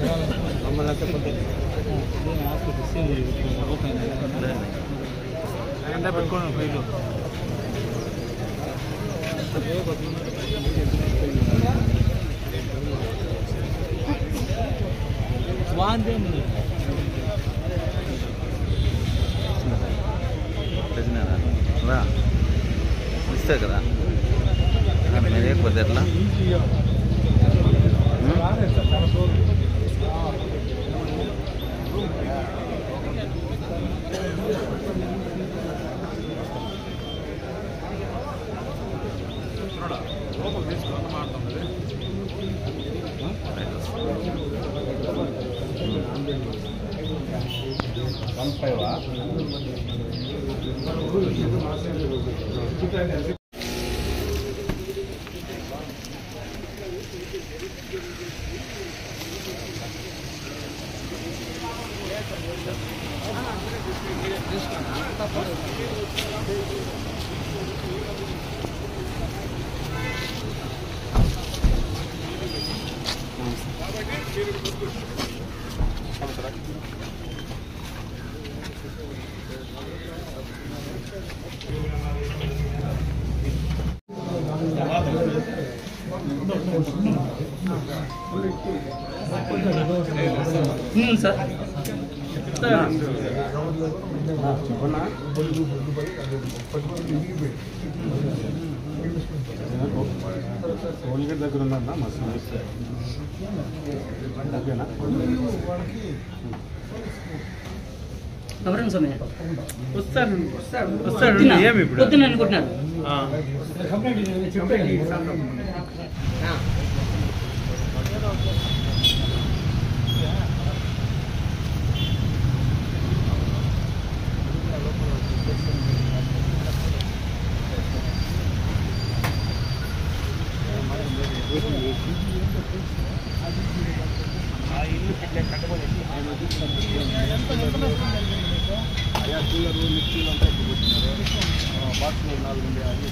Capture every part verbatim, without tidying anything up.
పెట్టుకోండి ఫైలు ఇస్తా కదా మీరే కుదరలా వన్ ఫైవ్ సార్ టోల్గేట్ దగ్గర ఉందన్నా మస్తు ఓకేనా ఎవరండి సమయం వస్తాను వస్తాడు ఏమి ఇప్పుడు వద్దని అనుకుంటున్నారు అయ్యా కూలరు మిక్సీలు అంతా ఎక్కువ బాక్స్లో నాలుగు ఉండే అది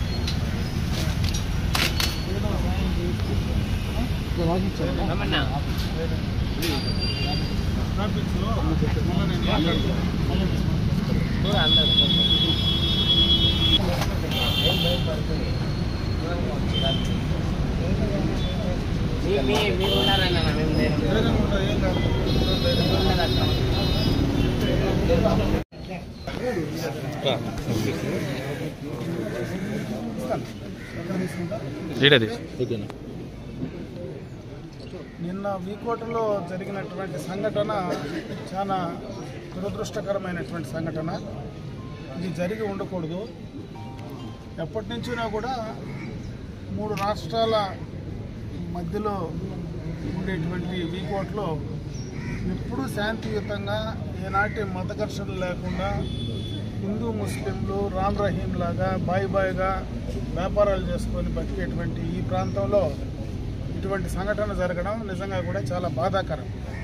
నిన్న వీకోటలో జరిగినటువంటి సంఘటన చాలా దురదృష్టకరమైనటువంటి సంఘటన. ఇది జరిగి ఉండకూడదు. ఎప్పటి నుంచినా కూడా మూడు రాష్ట్రాల మధ్యలో ఉండేటువంటి వీకోటలో ఎప్పుడూ శాంతియుతంగా ఏనాటి మత ఘర్షణలు లేకుండా హిందూ ముస్లింలు రామ్ రహీం లాగా బాయ్ బాయ్గా వ్యాపారాలు చేసుకొని బతికేటువంటి ఈ ప్రాంతంలో ఇటువంటి సంఘటన జరగడం నిజంగా కూడా చాలా బాధాకరం.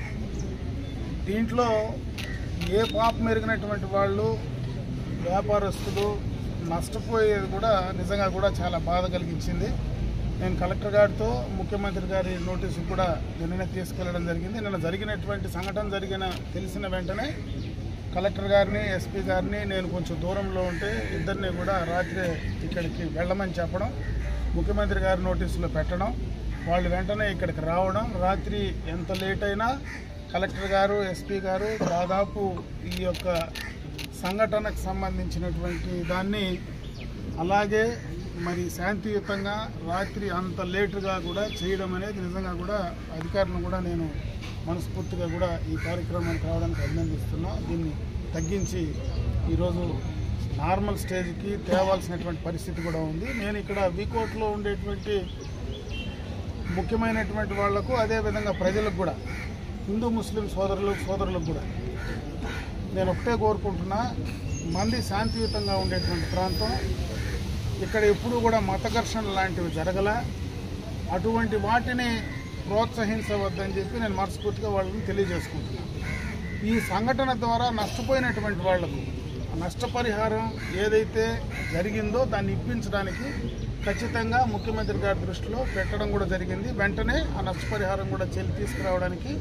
దీంట్లో ఏ పాపం మెరిగినటువంటి వాళ్ళు వ్యాపారస్తులు నష్టపోయేది కూడా నిజంగా కూడా చాలా బాధ కలిగించింది. నేను కలెక్టర్ గారితో ముఖ్యమంత్రి గారి నోటీసు కూడా నిన్ననే తీసుకెళ్లడం జరిగింది. నిన్న జరిగినటువంటి సంఘటన జరిగిన తెలిసిన వెంటనే కలెక్టర్ గారిని ఎస్పీ గారిని నేను కొంచెం దూరంలో ఉంటే ఇద్దరిని కూడా రాత్రి ఇక్కడికి వెళ్ళమని చెప్పడం, ముఖ్యమంత్రి గారి నోటీసులో పెట్టడం, వాళ్ళు వెంటనే ఇక్కడికి రావడం, రాత్రి ఎంత లేట్ అయినా కలెక్టర్ గారు ఎస్పీ గారు దాదాపు ఈ యొక్క సంఘటనకు సంబంధించినటువంటి దాన్ని అలాగే మరి శాంతియుతంగా రాత్రి అంత లేటుగా కూడా చేయడం అనేది నిజంగా కూడా అధికారులను కూడా నేను మనస్ఫూర్తిగా కూడా ఈ కార్యక్రమానికి రావడానికి అభినందిస్తున్నా. దీన్ని తగ్గించి ఈరోజు నార్మల్ స్టేజ్కి తేవాల్సినటువంటి పరిస్థితి కూడా ఉంది. నేను ఇక్కడ వీకోట్లో ఉండేటువంటి ముఖ్యమైనటువంటి వాళ్లకు అదేవిధంగా ప్రజలకు కూడా హిందూ ముస్లిం సోదరులు సోదరులకు కూడా నేను ఒకటే కోరుకుంటున్నా, మంది శాంతియుతంగా ఉండేటువంటి ప్రాంతం. ఇక్కడ ఎప్పుడూ కూడా మత ఘర్షణ లాంటివి జరగల. అటువంటి వాటిని ప్రోత్సహించవద్దని చెప్పి నేను మనస్ఫూర్తిగా వాళ్ళని తెలియజేసుకుంటున్నాను. ఈ సంఘటన ద్వారా నష్టపోయినటువంటి వాళ్లకు నష్టపరిహారం ఏదైతే జరిగిందో దాన్ని ఇప్పించడానికి ఖచ్చితంగా ముఖ్యమంత్రి గారి దృష్టిలో పెట్టడం కూడా జరిగింది. వెంటనే ఆ నష్టపరిహారం కూడా చెల్లి తీసుకురావడానికి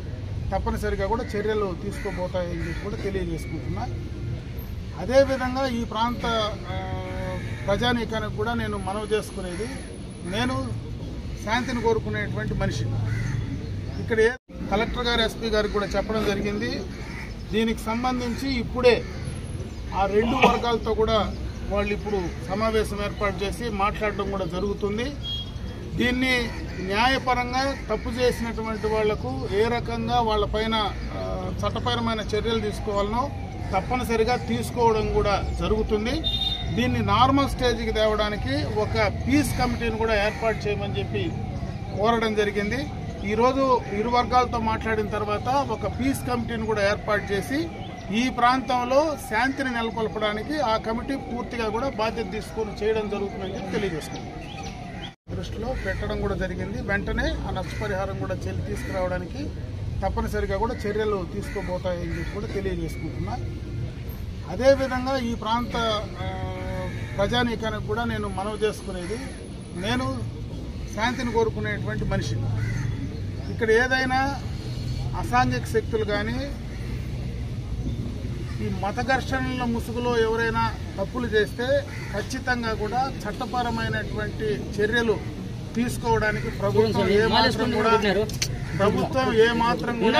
తప్పనిసరిగా కూడా చర్యలు తీసుకోబోతాయని చెప్పి కూడా తెలియజేసుకుంటున్నా. అదేవిధంగా ఈ ప్రాంత ప్రజానీకానికి కూడా నేను మనవి చేసుకునేది, నేను శాంతిని కోరుకునేటువంటి మనిషి. ఇక్కడ కలెక్టర్ గారు ఎస్పీ గారికి కూడా చెప్పడం జరిగింది. దీనికి సంబంధించి ఇప్పుడే ఆ రెండు వర్గాలతో కూడా వాళ్ళు ఇప్పుడు సమావేశం ఏర్పాటు చేసి మాట్లాడడం కూడా జరుగుతుంది. దీన్ని న్యాయపరంగా తప్పు చేసినటువంటి వాళ్లకు ఏ రకంగా వాళ్ళపైన చట్టపరమైన చర్యలు తీసుకోవాలనో తప్పనిసరిగా తీసుకోవడం కూడా జరుగుతుంది. దీన్ని నార్మల్ స్టేజ్కి తేవడానికి ఒక పీస్ కమిటీని కూడా ఏర్పాటు చేయమని చెప్పి కోరడం జరిగింది. ఈరోజు ఇరు వర్గాలతో మాట్లాడిన తర్వాత ఒక పీస్ కమిటీని కూడా ఏర్పాటు చేసి ఈ ప్రాంతంలో శాంతిని నెలకొల్పడానికి ఆ కమిటీ పూర్తిగా కూడా బాధ్యత తీసుకొని చేయడం జరుగుతుందని చెప్పి తెలియజేసుకుంది. దృష్టిలో పెట్టడం కూడా జరిగింది. వెంటనే ఆ నష్టపరిహారం కూడా చెల్లి తీసుకురావడానికి తప్పనిసరిగా కూడా చర్యలు తీసుకోబోతాయని చెప్పి కూడా తెలియజేసుకుంటున్నా. అదేవిధంగా ఈ ప్రాంత ప్రజానీకానికి కూడా నేను మనవి చేసుకునేది, నేను శాంతిని కోరుకునేటువంటి మనిషి. ఇక్కడ ఏదైనా అసాంఘిక శక్తులు కానీ ఈ మత ఘర్షణల ముసుగులో ఎవరైనా తప్పులు చేస్తే ఖచ్చితంగా కూడా చట్టపరమైనటువంటి చర్యలు తీసుకోవడానికి ప్రభుత్వం ఏమాత్రం కూడా ప్రభుత్వం ఏమాత్రం కూడా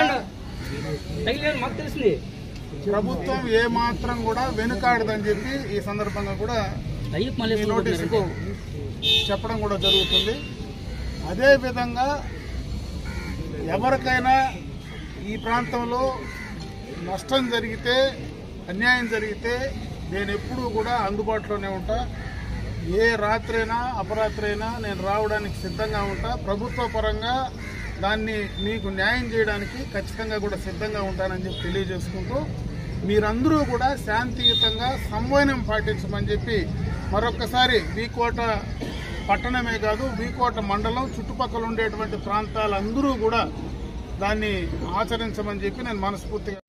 ప్రభుత్వం ఏమాత్రం కూడా వెనుకాడదని చెప్పి ఈ సందర్భంగా కూడా ఈ నోటీసుకు చెప్పడం కూడా జరుగుతుంది. అదేవిధంగా ఎవరికైనా ఈ ప్రాంతంలో నష్టం జరిగితే, అన్యాయం జరిగితే నేను ఎప్పుడూ కూడా అందుబాటులోనే ఉంటా. ఏ రాత్రైనా అపరాత్రైనా నేను రావడానికి సిద్ధంగా ఉంటా. ప్రభుత్వ పరంగా దాన్ని మీకు న్యాయం చేయడానికి ఖచ్చితంగా కూడా సిద్ధంగా ఉంటానని చెప్పి తెలియజేసుకుంటూ మీరందరూ కూడా శాంతియుతంగా సంవయనం పాటించమని చెప్పి మరొక్కసారి వీకోట పట్టణమే కాదు వీకోట మండలం చుట్టుపక్కల ఉండేటువంటి ప్రాంతాలందరూ కూడా దాన్ని ఆచరించమని చెప్పి నేను మనస్ఫూర్తిగా